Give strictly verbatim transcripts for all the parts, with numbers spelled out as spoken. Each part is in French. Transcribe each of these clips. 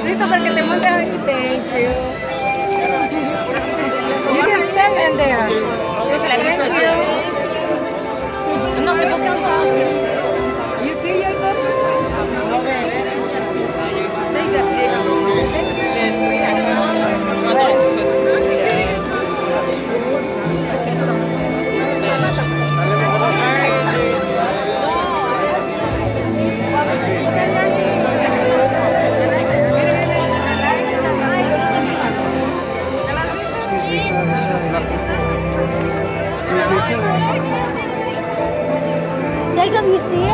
Christopher, que te montes aquí. Thank you. You can stand in there. Ça, c'est la petite structure. Non, c'est pour quand You see your book? Je sais, attends. Prends une photo. Jacob, you see it?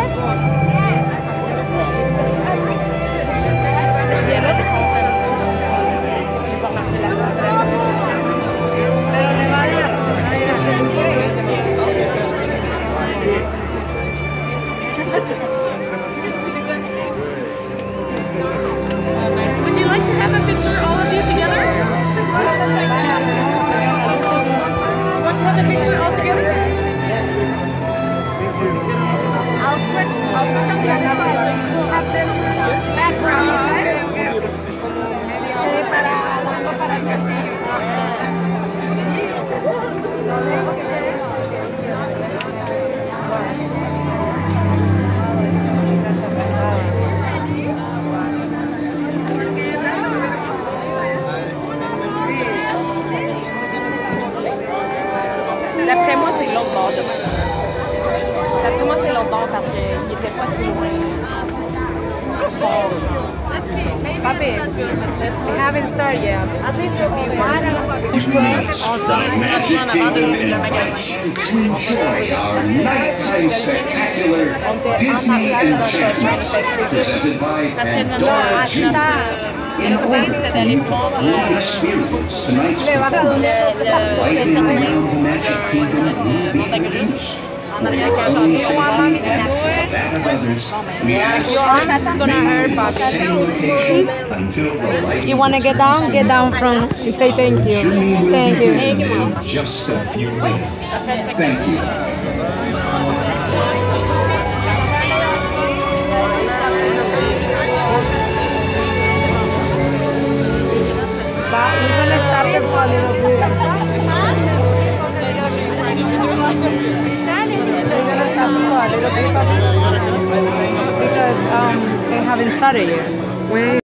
Would you like to have a picture, all of you together? Want to have a picture all together? I'll switch. I'll switch on the other side. So you will have this background. D'après moi, c'est l'autre bord de D'après moi, c'est l'autre bord parce qu'il n'était pas si loin. Papi, we haven't started yet. At least we'll be one. Tonight's the Magic Kingdom invites you to enjoy our nighttime spectacular Disney enchantment presented by Pandora Junior. In order for you to fully experience tonight's performance, lighting around the Magic Kingdom will be reduced. For your own safety and for that of others, we ask you to same location until the light. You want to get down? Get down from. You say thank you. Thank you. In just a few minutes. Thank you. But we're gonna stop it for a little bit. We're gonna stop it for a little bit because um they haven't started yet. When